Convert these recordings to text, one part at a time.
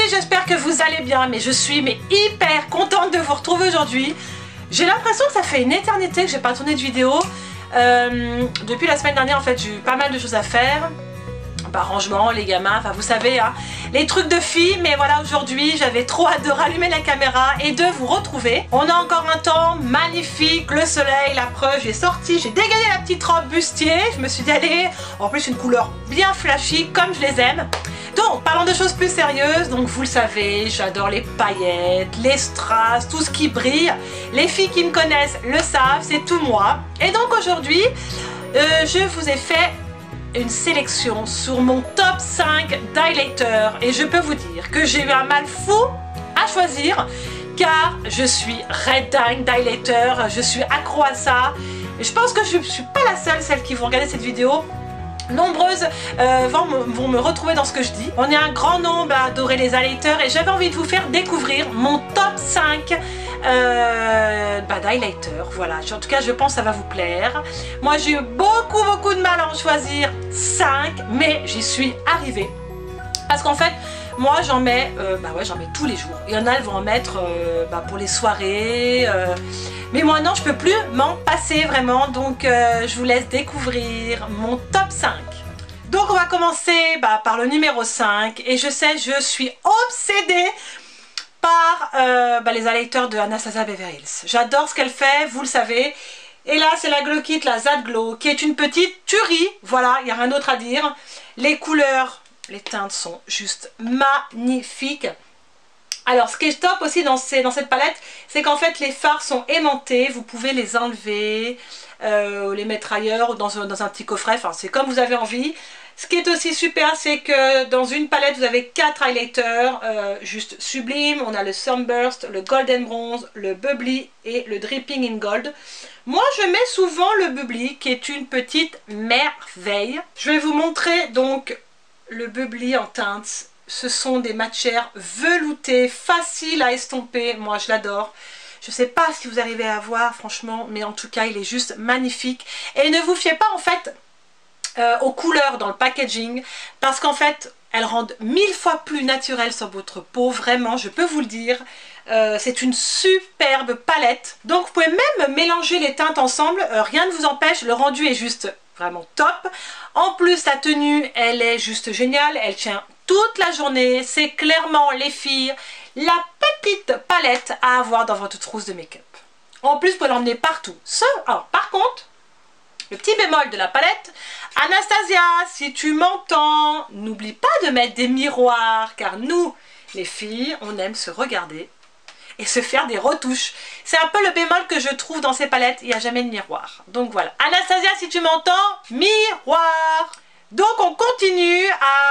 j'espère que vous allez bien, mais je suis hyper contente de vous retrouver aujourd'hui. J'ai l'impression que ça fait une éternité que j'ai pas tourné de vidéo. Depuis la semaine dernière en fait j'ai eu pas mal de choses à faire. Rangement, les gamins, enfin vous savez, hein, les trucs de filles, mais voilà, aujourd'hui j'avais trop hâte de rallumer la caméra et de vous retrouver. On a encore un temps magnifique, le soleil, la preuve, j'ai sorti, j'ai dégagé la petite robe bustier, je me suis dit allez, en plus une couleur bien flashy comme je les aime. Donc, parlons de choses plus sérieuses, donc vous le savez, j'adore les paillettes, les strass, tout ce qui brille. Les filles qui me connaissent le savent, c'est tout moi. Et donc aujourd'hui, je vous ai fait une sélection sur mon top 5 d'highlighter et je peux vous dire que j'ai eu un mal fou à choisir car je suis red dye d'highlighter, je suis accro à ça et je pense que je ne suis pas la seule, celle qui vont regarder cette vidéo. Nombreuses vont me retrouver dans ce que je dis. On est un grand nombre à adorer les highlighters et j'avais envie de vous faire découvrir mon top 5 d'highlighter. Voilà, en tout cas je pense que ça va vous plaire. Moi j'ai eu beaucoup de mal à en choisir 5, mais j'y suis arrivée. Parce qu'en fait, moi j'en mets, j'en mets tous les jours. Il y en a, elles vont en mettre pour les soirées. Mais moi non, je peux plus m'en passer vraiment. Donc je vous laisse découvrir mon top 5. Donc on va commencer par le numéro 5. Et je sais, je suis obsédée par les highlighters de Anastasia Beverly Hills. J'adore ce qu'elle fait, vous le savez. Et là c'est la Glow Kit, la Zad Glow, qui est une petite tuerie. Voilà, il n'y a rien d'autre à dire. Les couleurs, les teintes sont juste magnifiques. Alors ce qui est top aussi dans cette palette, c'est qu'en fait les fards sont aimantés, vous pouvez les enlever, les mettre ailleurs ou dans un petit coffret, enfin c'est comme vous avez envie. Ce qui est aussi super, c'est que dans une palette vous avez 4 highlighters juste sublimes. On a le Sunburst, le Golden Bronze, le Bubbly et le Dripping in Gold. Moi je mets souvent le Bubbly qui est une petite merveille. Je vais vous montrer donc le Bubbly en teinte. Ce sont des matières veloutées, faciles à estomper. Moi, je l'adore. Je ne sais pas si vous arrivez à voir, franchement, mais en tout cas, il est juste magnifique. Et ne vous fiez pas, en fait, aux couleurs dans le packaging, parce qu'en fait, elles rendent 1000 fois plus naturelles sur votre peau. Vraiment, je peux vous le dire. C'est une superbe palette. Donc, vous pouvez même mélanger les teintes ensemble. Rien ne vous empêche. Le rendu est juste vraiment top. En plus, la tenue, elle est juste géniale. Elle tient toute la journée. C'est clairement, les filles, la petite palette à avoir dans votre trousse de make-up. En plus, vous pouvez l'emmener partout. Alors, par contre, le petit bémol de la palette, Anastasia, si tu m'entends, n'oublie pas de mettre des miroirs, car nous, les filles, on aime se regarder et se faire des retouches. C'est un peu le bémol que je trouve dans ces palettes, il n'y a jamais de miroir. Donc voilà, Anastasia, si tu m'entends, miroir. Donc on continue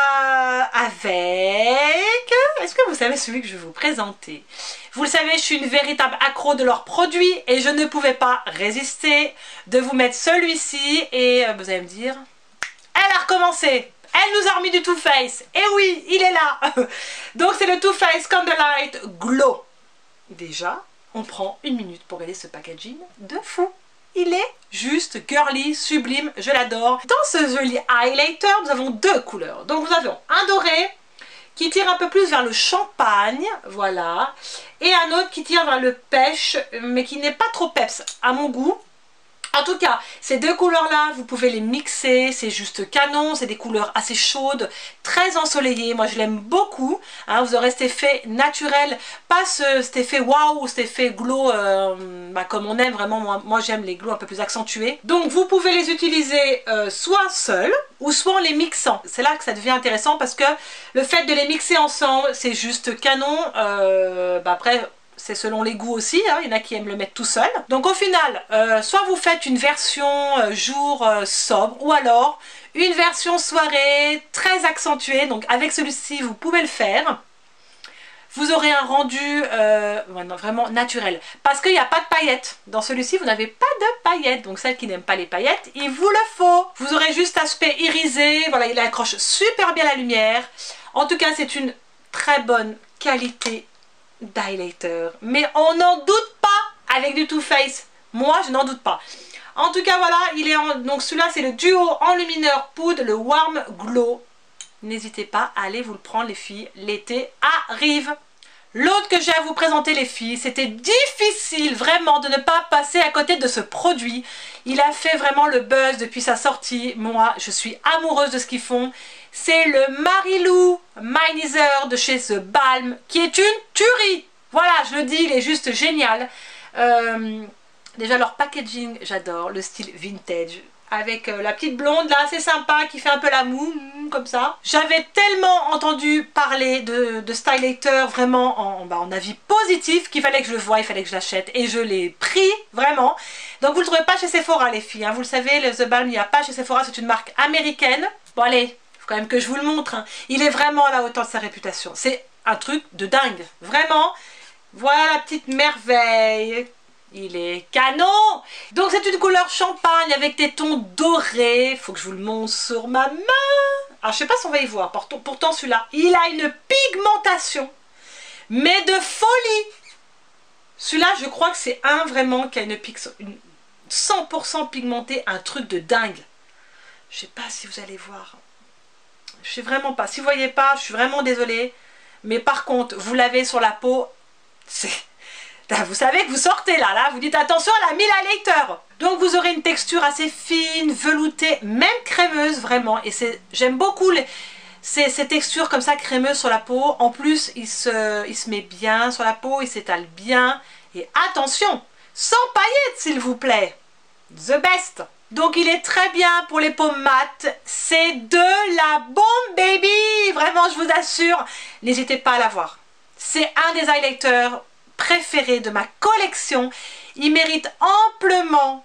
avec... Est-ce que vous savez celui que je vais vous présenter? Vous le savez, je suis une véritable accro de leurs produits et je ne pouvais pas résister de vous mettre celui-ci. Et vous allez me dire, elle a recommencé. Elle nous a remis du Too Faced. Et oui, il est là. Donc c'est le Too Faced Candlelight Glow. Déjà, on prend une minute pour regarder ce packaging de fou. Il est juste girly, sublime, je l'adore. Dans ce joli highlighter, nous avons 2 couleurs. Donc nous avons un doré qui tire un peu plus vers le champagne, voilà. Et un autre qui tire vers le pêche, mais qui n'est pas trop peps à mon goût. En tout cas, ces 2 couleurs-là, vous pouvez les mixer, c'est juste canon, c'est des couleurs assez chaudes, très ensoleillées, moi je l'aime beaucoup, hein, vous aurez cet effet naturel, pas cet effet waouh ou cet effet glow comme on aime vraiment, moi j'aime les glows un peu plus accentués. Donc vous pouvez les utiliser soit seuls ou soit en les mixant, c'est là que ça devient intéressant parce que le fait de les mixer ensemble, c'est juste canon, après... C'est selon les goûts aussi, hein. Il y en a qui aiment le mettre tout seul. Donc au final, soit vous faites une version jour sobre, ou alors une version soirée très accentuée. Donc avec celui-ci, vous pouvez le faire. Vous aurez un rendu vraiment naturel. Parce qu'il n'y a pas de paillettes. Dans celui-ci, vous n'avez pas de paillettes. Donc celles qui n'aiment pas les paillettes, il vous le faut. Vous aurez juste aspect irisé. Voilà, il accroche super bien la lumière. En tout cas, c'est une très bonne qualité d'highlighter, mais on n'en doute pas avec du Too Faced. Moi je n'en doute pas. En tout cas voilà, il est donc celui-là c'est le duo enlumineur poudre, le Warm Glow n'hésitez pas à aller vous le prendre les filles, l'été arrive. L'autre que j'ai à vous présenter les filles, c'était difficile vraiment de ne pas passer à côté de ce produit. Il a fait vraiment le buzz depuis sa sortie. Moi, je suis amoureuse de ce qu'ils font. C'est le Marilou Minizer de chez The Balm, qui est une tuerie. Voilà, je le dis, il est juste génial. Déjà leur packaging, j'adore, le style vintage. Avec la petite blonde là, c'est sympa, qui fait un peu la moue, comme ça. J'avais tellement entendu parler de Stylator vraiment en avis positif qu'il fallait que je le voie, il fallait que je l'achète. Et je l'ai pris, vraiment. Donc vous ne le trouvez pas chez Sephora les filles, hein. Vous le savez, le The Balm, il n'y a pas chez Sephora, c'est une marque américaine. Bon allez, il faut quand même que je vous le montre, hein. Il est vraiment à la hauteur de sa réputation. C'est un truc de dingue, vraiment. Voilà la petite merveille. Il est canon. Donc c'est une couleur champagne avec des tons dorés. Il faut que je vous le montre sur ma main. Alors je sais pas si on va y voir. Pourtant celui-là, il a une pigmentation, mais de folie. Celui-là, je crois que c'est un vraiment qui a une 100% pigmenté, un truc de dingue. Je sais pas si vous allez voir. Je sais vraiment pas. Si vous voyez pas, je suis vraiment désolée. Mais par contre, vous l'avez sur la peau, c'est... Vous savez que vous sortez là, vous dites attention, elle a mis la later. Donc vous aurez une texture assez fine, veloutée, même crémeuse vraiment. Et j'aime beaucoup ces textures comme ça crémeuses sur la peau. En plus, il se met bien sur la peau, il s'étale bien. Et attention, sans paillettes s'il vous plaît. The best. Donc il est très bien pour les peaux mates. C'est de la bombe baby. Vraiment, je vous assure. N'hésitez pas à l'avoir. C'est un des highlighters préféré de ma collection. Il mérite amplement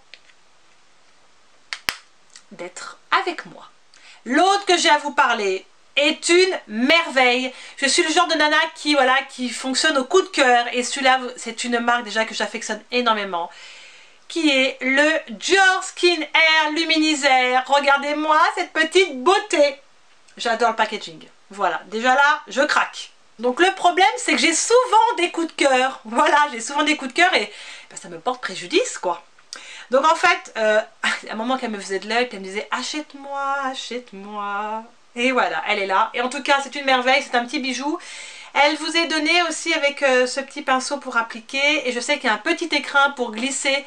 d'être avec moi. L'autre que j'ai à vous parler est une merveille. Je suis le genre de nana qui fonctionne au coup de cœur, et celui-là c'est une marque déjà que j'affectionne énormément, qui est le Dior Skin Air Luminizer. Regardez-moi cette petite beauté. J'adore le packaging. Voilà, déjà là, je craque. Donc le problème, c'est que j'ai souvent des coups de cœur. Voilà, j'ai souvent des coups de cœur et ben, ça me porte préjudice, quoi. Donc en fait, à un moment qu'elle me faisait de l'œil, elle me disait achète-moi, achète-moi. Et voilà, elle est là. Et en tout cas, c'est une merveille, c'est un petit bijou. Elle vous est donnée aussi avec ce petit pinceau pour appliquer. Et je sais qu'il y a un petit écrin pour glisser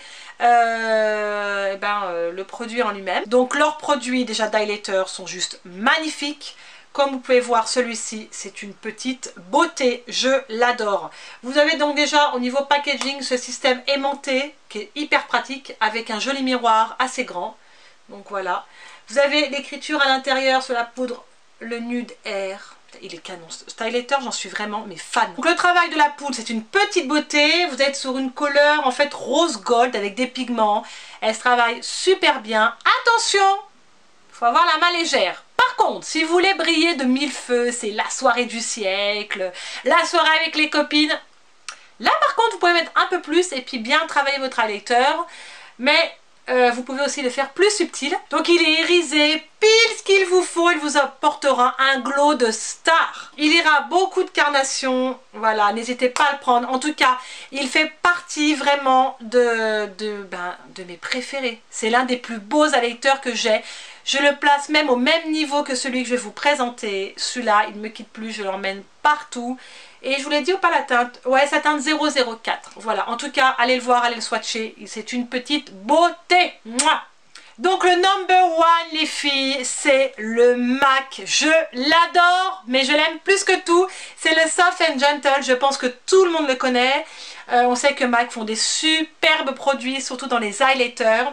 le produit en lui-même. Donc leurs produits déjà d'highlighter sont juste magnifiques. Comme vous pouvez voir, celui-ci, c'est une petite beauté. Je l'adore. Vous avez donc déjà au niveau packaging ce système aimanté qui est hyper pratique avec un joli miroir assez grand. Donc voilà. Vous avez l'écriture à l'intérieur sur la poudre, le Nude Air. Il est canon. Stylator, j'en suis vraiment fan. Donc le travail de la poudre, c'est une petite beauté. Vous êtes sur une couleur en fait rose gold avec des pigments. Elle se travaille super bien. Attention, il faut avoir la main légère. Par contre, si vous voulez briller de mille feux, c'est la soirée du siècle, la soirée avec les copines. Là par contre, vous pouvez mettre un peu plus et puis bien travailler votre highlighter. Mais vous pouvez aussi le faire plus subtil. Donc il est irisé, pile ce qu'il vous faut, il vous apportera un glow de star. Il ira beaucoup de carnation, voilà, n'hésitez pas à le prendre. En tout cas, il fait partie vraiment de mes préférés. C'est l'un des plus beaux highlighters que j'ai. Je le place même au même niveau que celui que je vais vous présenter. Celui-là, il ne me quitte plus, je l'emmène partout. Et je vous l'ai dit ou pas la teinte? Ouais, sa teinte 004. Voilà, en tout cas, allez le voir, allez le swatcher. C'est une petite beauté. Mouah. Donc le number one, les filles, c'est le MAC. Je l'adore, mais je l'aime plus que tout. C'est le Soft and Gentle. Je pense que tout le monde le connaît. On sait que MAC font des superbes produits, surtout dans les highlighters.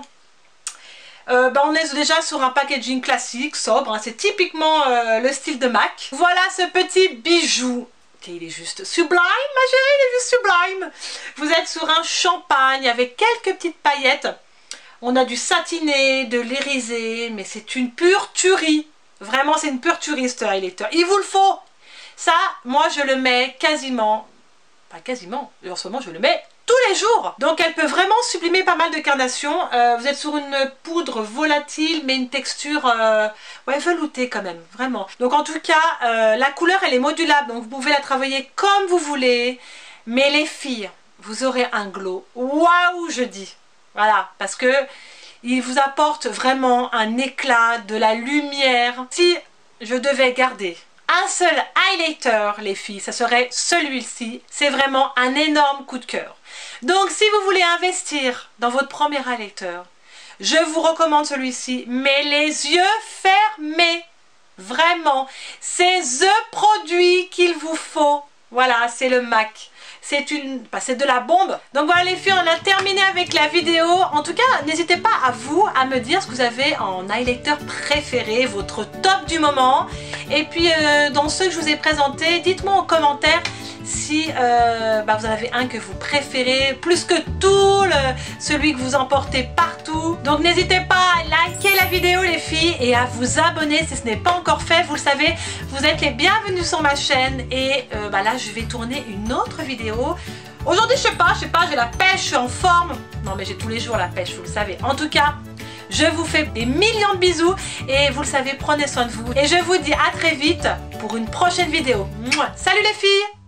On est déjà sur un packaging classique, sobre, hein. C'est typiquement le style de MAC. Voilà ce petit bijou. Okay, il est juste sublime, ma chérie, il est juste sublime. Vous êtes sur un champagne avec quelques petites paillettes. On a du satiné, de l'irisé, mais c'est une pure tuerie. Vraiment, c'est une pure tuerie ce highlighter. Il vous le faut. Ça, moi, je le mets quasiment, pas quasiment, en ce moment, je le mets tous les jours. Donc elle peut vraiment sublimer pas mal de carnations. Vous êtes sur une poudre volatile mais une texture ouais, veloutée quand même, vraiment. Donc en tout cas, la couleur elle est modulable, donc vous pouvez la travailler comme vous voulez. Mais les filles, vous aurez un glow. Waouh, je dis. Voilà, parce que il vous apporte vraiment un éclat, de la lumière. Si je devais garder un seul highlighter, les filles, ça serait celui-ci. C'est vraiment un énorme coup de cœur. Donc, si vous voulez investir dans votre premier highlighter, je vous recommande celui-ci, mais les yeux fermés. Vraiment, c'est le produit qu'il vous faut. Voilà, c'est le MAC. C'est de la bombe. Donc voilà les filles, on a terminé avec la vidéo. En tout cas, n'hésitez pas à me dire ce que vous avez en highlighter préféré, votre top du moment. Et puis dans ceux que je vous ai présentés, dites-moi en commentaire si vous en avez un que vous préférez plus que tout, celui que vous emportez partout. Donc n'hésitez pas à liker la vidéo les filles et à vous abonner si ce n'est pas encore fait. Vous le savez, vous êtes les bienvenus sur ma chaîne. Et là je vais tourner une autre vidéo. Aujourd'hui je sais pas, j'ai la pêche, je suis en forme. Non mais j'ai tous les jours la pêche, vous le savez. En tout cas, je vous fais des millions de bisous et vous le savez, prenez soin de vous. Et je vous dis à très vite pour une prochaine vidéo. Mouah. Salut les filles!